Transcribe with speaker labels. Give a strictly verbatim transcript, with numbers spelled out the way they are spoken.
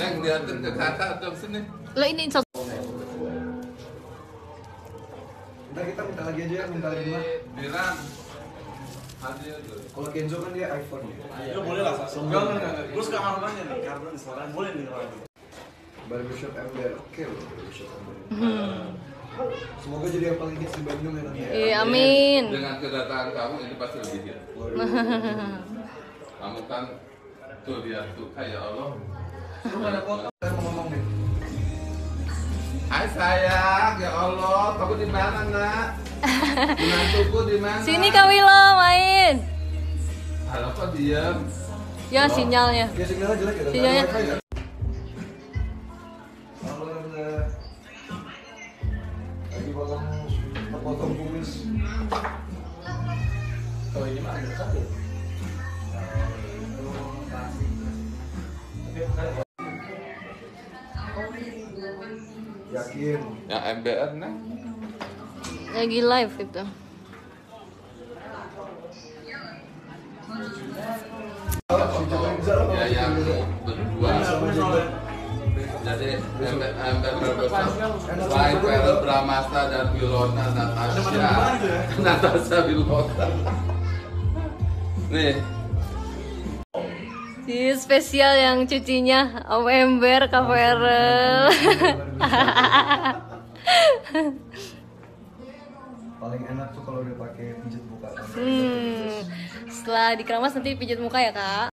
Speaker 1: Neng liatin ke kakak dong sini.
Speaker 2: Lo ini sos.
Speaker 3: Ntar kita minta lagi aja ya, minta lima.
Speaker 1: Bilang hadir tuh.
Speaker 3: Kalau Kenzo kan dia iPhone ya.
Speaker 4: Ayo boleh lah, enggak enggak enggak. Gue suka harganya nih, karena sekarang boleh nih kalau lagi.
Speaker 3: Barbershop Ember, oke loh Barbershop Ember. Semoga jadi yang paling hits di Bandung ya nanti.
Speaker 2: Iya, amin.
Speaker 1: Dengan kedatangan kamu ini pasti lebih hit. Kamu kan tuh lihat tuh kayak Allah.
Speaker 3: Lu gak ada foto kan mau ngomong nih.
Speaker 1: Hai sayang, ya Allah, kamu di mana nak? Menantuku di mana?
Speaker 2: Sini Kak Wilo main.
Speaker 1: Halo kok diam?
Speaker 2: Ya sinyalnya.
Speaker 3: Ya sinyalnya jelek ya.
Speaker 2: Sinyalnya.
Speaker 3: Halo Anda. Lagi potong potong kumis.
Speaker 4: Kalau ini mah agak dekat ya.
Speaker 3: Yakin.
Speaker 1: Yang M B R neng?
Speaker 2: Lagi live itu.
Speaker 1: Ya yang berdua. Jadi M B R berbesar. Selain Ferel Bramasta dan Wilona Natasha, Natasha Wilona. Nih.
Speaker 2: Di spesial yang cucinya Om Ember Kak Ferel.
Speaker 3: Paling enak tuh kalau udah pakai pijat muka.
Speaker 2: Hmm, setelah dikeramas nanti pijat muka ya Kak.